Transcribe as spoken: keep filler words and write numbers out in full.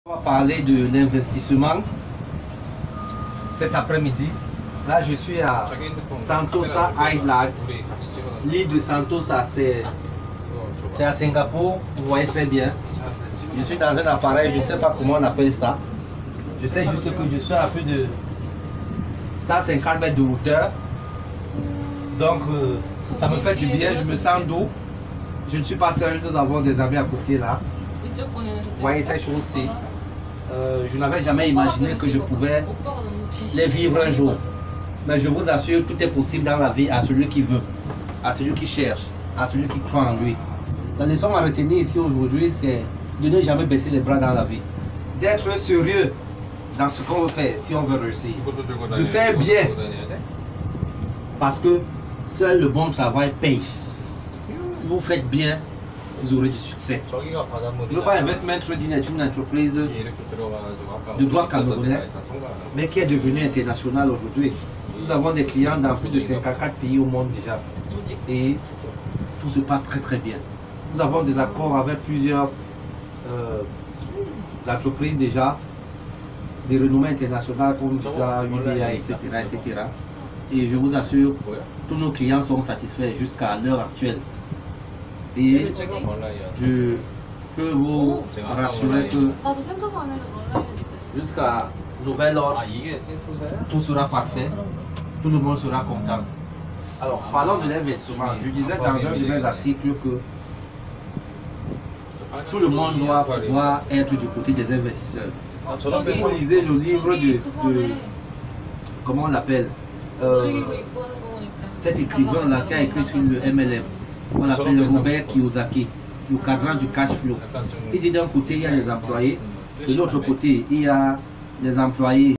On va parler de l'investissement cet après-midi. Là, je suis à Sentosa Island. L'île de Sentosa, c'est à Singapour. Vous voyez très bien. Je suis dans un appareil, je ne sais pas comment on appelle ça. Je sais juste que je suis à plus de cent cinquante mètres de hauteur. Donc, euh, ça me fait du bien, je me sens doux. Je ne suis pas seul, nous avons des amis à côté là. Vous voyez ces choses-ci. Euh, je n'avais jamais imaginé que je pouvais les vivre un jour. Mais je vous assure, tout est possible dans la vie à celui qui veut, à celui qui cherche, à celui qui croit en lui. La leçon à retenir ici aujourd'hui, c'est de ne jamais baisser les bras dans la vie. D'être sérieux dans ce qu'on veut faire, si on veut réussir. De faire bien. Parce que seul le bon travail paye. Si vous faites bien, vous aurez du succès. Global Investment Trading est une entreprise de droit camerounais, mais qui est devenue internationale aujourd'hui. Nous avons des clients dans plus de cinquante-quatre pays au monde déjà. Et tout se passe très très bien. Nous avons des accords avec plusieurs euh, entreprises déjà, des renommées internationales comme Visa, U B A, et cetera, et cetera. Et je vous assure, tous nos clients sont satisfaits jusqu'à l'heure actuelle. Et je peux vous rassurer que jusqu'à nouvel ordre, tout sera parfait, tout le monde sera content. Alors, parlons de l'investissement. Je disais dans un de mes articles que tout le monde doit pouvoir être du côté des investisseurs. Si vous lisez le livre de, de comment on l'appelle, euh, cet écrivain-là qui a écrit sur le M L M, on l'appelle Robert Kiyosaki, le cadran du cash flow. Il dit d'un côté, il y a les employés, de l'autre côté, il y a les employés.